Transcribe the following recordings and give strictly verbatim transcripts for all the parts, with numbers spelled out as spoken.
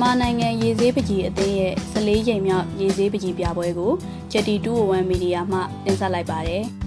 မြန်မာနိုင်ငံရေဆေးပကြီးအသင်းရဲ့ဆလေးချိန်မြောက်ရေဆေးပကြီးပြပွဲကို Jetty two oh one မီဒီယာမှတင်ဆက်လိုက်ပါတယ်။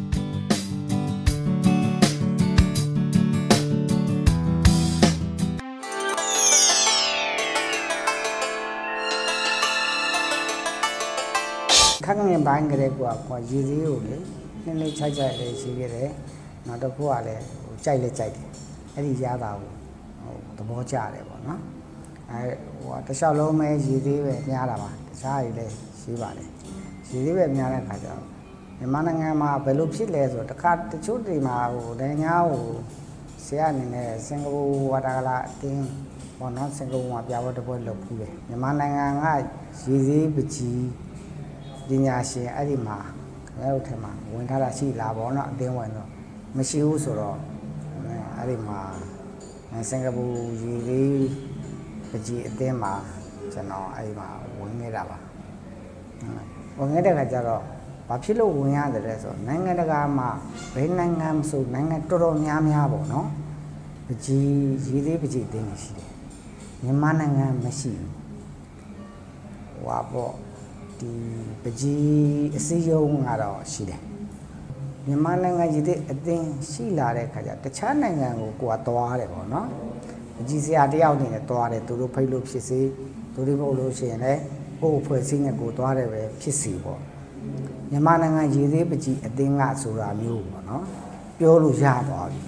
ခက်ငင်ပိုင်းကလေးကကွာရေဆေးကိုလေနည်းနည်းချိုက်ချိုက်လေးရှိခဲ့တယ်။နောက်တစ်ခုကလည်းကြိုက်လေကြိုက်တယ်။အဲ့ဒီရတာကိုဟိုသဘောကျတယ်ပေါ့နော်။အဲဟိုတခြားလုံးမဲရေသေးပဲများတာပါတခြားတွေလည်းရှိပါတယ်ရေသေးပဲများတဲ့ခါကျတော့မြန်မာနိုင်ငံမှာဘယ်လိုဖြစ်လဲဆိုတော့တခါတချို့တွေမှာဟိုနိုင်ငံကိုဆရာအနေနဲ့စင်ကာပူဝါတာကလာအတင်းပေါ့နော်စင်ကာပူမှာပြပွဲတစ်ပွဲလုပ်ပြီးတယ်မြန်မာနိုင်ငံကရေသေးပကြီးပညာရှင်အဲ့ဒီမှာခင်ဗျားတို့ထဲမှာဝင်ထားတာရှိလားပေါ့နော်အတင်းဝင်တော့မရှိဘူးဆိုတော့အဲ့ဒီမှာစင်ကာပူရေသေးပကြီးအတင်းမှာကျွန်တော်အဲ့ဒီမှာဝင်နေတာပါဝင်နေတဲ့ခါကျတော့ဘာဖြစ်လို့ဝင်ရတယ်လဲဆိုတော့နိုင်ငံတကာမှာဘယ်နိုင်ငံမဆိုနိုင်ငံတော်တော်များများပေါ့နော်ပကြီးရေသေးပကြီးအတင်းရှိတယ်မြန်မာနိုင်ငံမရှိဘူးဟွာပေါ့ဒီပကြီးအစည်းအရုံးကတော့ရှိတယ်မြန်မာနိုင်ငံရေသေးအတင်းရှိလာတဲ့ခါကျတခြားနိုင်ငံကိုကိုယ်ကသွားတယ်ပေါ့နော်ပကြီးဆရာတယောက်နေနဲ့သွားတယ်သူတို့ဖိတ်လို့ဖြစ်စေသူတို့ပို့လို့ရှိရင်လည်းကိုယ်ဖွဲ့စည်းနေကိုသွားတယ်ပဲဖြစ်စီပေါ့မြန်မာနိုင်ငံရေသေးပကြီးအတင်းကဆိုတာမျိုးပေါ့နော်ပြောလို့ရသွားပြီ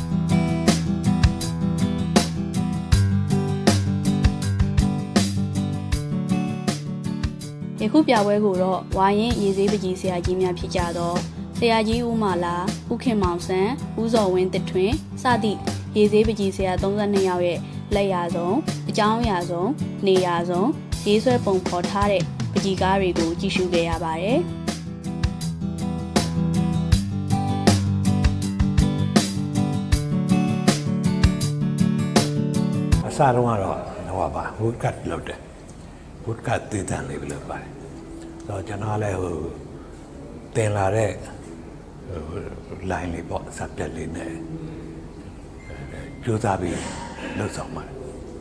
ယခုပြပွဲကိုတော့ဝါရင်ရေသေးပကြီးဆရာကြီးများဖြစ်ကြတော့ဆရာကြီးဦးမာလာဦးခင်မောင်ဆန်းဦးစော်ဝင်းတစ်ထွင်စသည့်ရေသေးပကြီးဆရာthirty-twoယောက်ရဲ့လက်ရာဆုံးအကြောင်းအရာဆုံးနေရာဆုံးရေးဆွဲပုံဖော်ထားတဲ့ပကြီးကားတွေကိုကြည့်ရှုခဲ့ရပါတယ်အစတုန်းကတော့ဟိုပါဝုတ်ကတ်လုပ်တယ်ဝုတ်ကတ်တည်တံလေးပဲလုပ်ပါတယ်ဆိုတော့ကျွန်တော်လည်းဟိုတင်လာတဲ့ဟို line လေးပေါ့စပြက်လေးနဲ့ကြိုးစားပြီးလုပ်ဆောင်ပါတယ်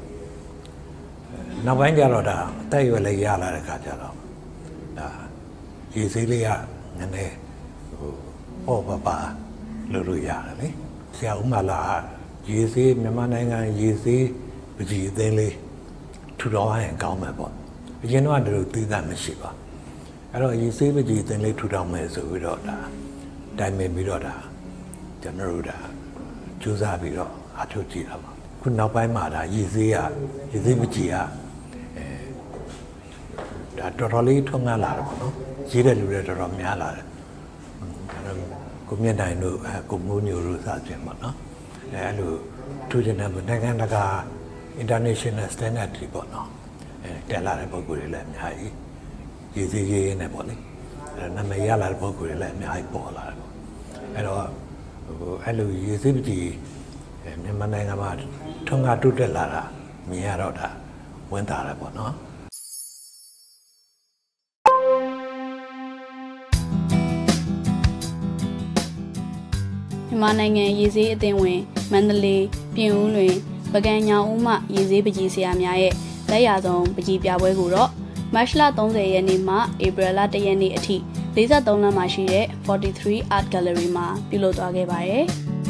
နောက်ပိုင်းကျတော့ဒါအသက်အရွယ်လေးရလာတဲ့ခါကျတော့ဒါရေဆေးလေးကနည်းနည်းဟိုပေါ့ပါပါလုပ်လို့ရတယ်လေဆရာဦးမလာရေဆေးမြန်မာနိုင်ငံရေဆေးပကြီးအသင်းလေးထူထောင်ရင်ကောင်းမှာပေါ့အရင်တော့တို့သိတာမရှိပါအဲ့တော့ရေဆေးပကြီးအသင်းလေးထူထောင်မယ်ဆိုပြီးတော့ဒါတိုင်ပင်ပြီးတော့ဒါကျွန်တော်တို့ဒါကြိုးစားပြီးတော့အထုတ်ကြည့်တာပါခုနောက်ပိုင်းမှာဒါရေဆေးကရေဆေးပကြီးကအဲဒါတော်တော်လေးထွန်းကားလာတယ်ပေါ့နော်ရေးတဲ့လူတွေတော်တော်များလာတယ်ကိုမြင့်နိုင်တို့ကိုမိုးညိုတို့စသဖြင့်ပေါ့နော်အဲအဲ့လိုထူးခြားတဲ့နိုင်ငံတကာ international standard တွေပေါ့နော်အဲတက်လာတဲ့ပုံစံတွေလည်းအများကြီးရေးစီရေးနေပေါ့လေအဲနာမည်ရလာတဲ့ပုံစံတွေလည်းအများကြီးပေါ်လာတယ်ပေါ့အဲ့တော့ဟိုအဲ့လိုရေးစီပကြီးမြန်မာနိုင်ငံမှာထွန်းကားတိုးတက်လာတာမြင်ရတော့ဒါဝန်တာတယ်ပေါ့နော်မြန်မာနိုင်ငံရေဆေးအသင်းဝင်မန္တလေးပြင်ဦးလွင်ပကံညောင်ဦးမှရေဆေးပကြီးဆရာများရဲ့လက်ရာဆုံးပကြီးပြပွဲကိုတော့မတ်လthirtyရက်နေ့မှဧပြီလoneရက်နေ့အထိforty-threeလမ်းမှာရှိတဲ့forty-three Art Gallery မှာပြုလုပ်သွားခဲ့ပါတယ်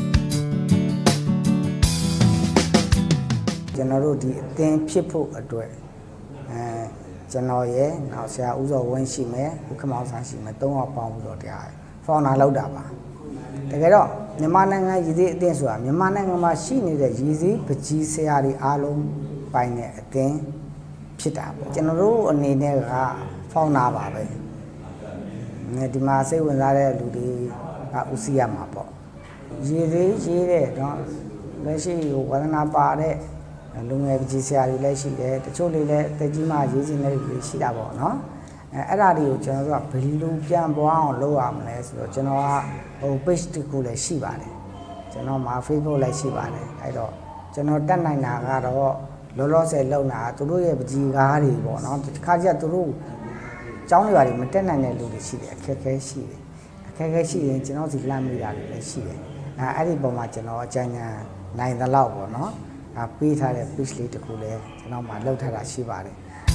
ကျွန်တော်တို့ဒီအသင်းဖြစ်ဖို့အတွက်အဲကျွန်တော်ရဲ့နောက်ဆရာဦးစောဝင်းရှိမယ်ဦးခမောင်ဆန်းရှိမယ်သုံးယောက်ပေါင်းပြီးတော့တရားဖောင်နာလောက်တာပါတကယ်တော့မြန်မာနိုင်ငံရည်စည်းအသင်းဆိုတာမြန်မာနိုင်ငံမှာရှိနေတဲ့ရည်စည်းပကြီးဆရာတွေအားလုံးပိုင်တဲ့အသင်းဖြစ်တာပေါ့ကျွန်တော်တို့အနေနဲ့ကဖောင်နာပါပဲဒီမှာစိတ်ဝင်စားတဲ့လူတွေကဦးစီးရမှာပေါ့ရည်စည်းရေးတဲ့တော့လက်ရှိဟိုဝါသနာပါတဲ့လူငယ်ပကြီးဆရာတွေလည်းရှိတယ်တချို့တွေလည်းတက်ကြီးမှရေးခြင်းတွေရှိတာပေါ့နော်အဲအဲ့ဒါတွေကိုကျွန်တော်တို့ကဘယ်လိုပြန်ပွားအောင်လုပ်ရမလဲဆိုတော့ကျွန်တော်ကဟို page တစ်ခုလည်းရှိပါတယ်ကျွန်တော်မှာ Facebook လည်းရှိပါတယ်အဲ့တော့ကျွန်တော်တက်နိုင်တာကတော့လောလောဆယ်လုံတာသူတို့ရဲ့ပကြီးကားတွေပေါ့နော်တစ်ခါကျသူတို့ကျောင်းတွေပါတယ်မတက်နိုင်တဲ့လူတွေရှိတယ်အခက်အခဲရှိတယ်အခက်အခဲရှိရင်ကျွန်တော်စီလမ်းမိတာတွေလည်းရှိတယ်အဲအဲ့ဒီပုံမှာကျွန်တော်အကြံဉာဏ်နိုင်သလောက်ပေါ့နော်ဒါပေးထားတဲ့ page လေးတစ်ခုလည်းကျွန်တော်မှလောက်ထားတာရှိပါတယ်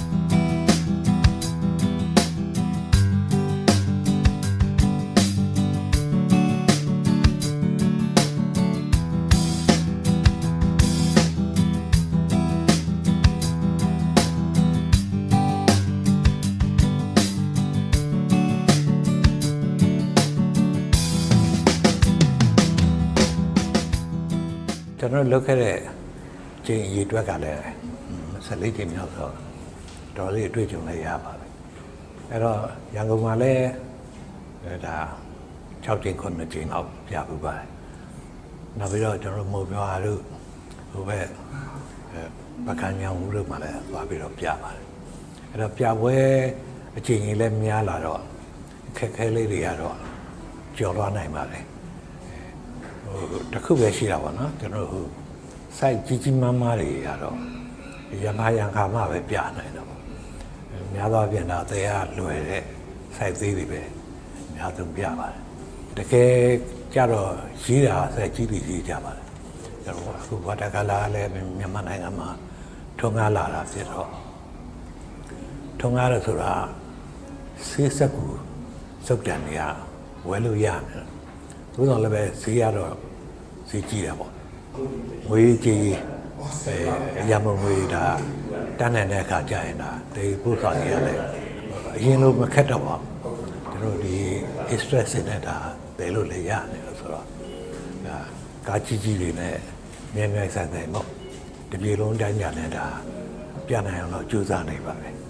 ကျွန်တော်လုပ်ခဲ့တဲ့ချိန်ရည်တွက်ကလည်းဆယ်လေးချိန်မြောက်ဆိုတော်လေးအတွေ့အကြုံလည်းရပါပြီအဲ့တော့ရန်ကုန်မှာလည်းဒါ၆ချိန်ခုနှစ်ချိန်လောက်ပြပူပါတယ်နောက်ပြီးတော့ကျွန်တော်မိုးပြွားတို့ဟိုဘက်ပကံညောင်ဦးတို့မှာလည်းသွားပြီးတော့ပြပါတယ်အဲ့တော့ပြပွဲအချိန်ကြီးလည်းများလာတော့ခက်ခဲလေးတွေကတော့ကြော်လွှားနိုင်ပါတယ်တခုပဲရှိတာပေါ့နော်ကျွန်တော်ဟို site ကြီးကြီးမားမားတွေရတော့ရမရန်ခါမှပဲပြနိုင်တော့များသောအားဖြင့်တော့တရားလွယ်တဲ့ site သေးတွေပဲအများဆုံးပြပါတယ်တကယ်ကြတော့ရေးတာ site ကြီးတွေရေးကြပါတယ်ကျွန်တော်အခုဝါတကလာလည်းမြန်မာနိုင်ငံမှာထုံးကားလာတာဖြစ်တော့ထုံးကားလို့ဆိုတာဆေးစက်ကူစုပ်တန်တွေကဝယ်လို့ရတယ်ဘုရားလည်းပဲဈေးရတော့ဈေးကြီးတယ်ပေါ့ငွေကြီးအဲရမငွေဒါတန်းတဲ့အခါကျရင်ဒါဒီပို့ဆောင်ရရတယ်အရင်လိုမခက်တော့ပါဘူးတို့ဒီ express နဲ့ဒါဘယ်လိုလဲရတယ်လို့ဆိုတော့ဒါကားကြီးကြီးတွေနဲ့မြဲမြဲဆန်ဆန်ပေါ့ဒီပြေလုံးတိုင်းညာနဲ့ဒါပြနိုင်အောင်တော့ကြိုးစားနေပါပဲ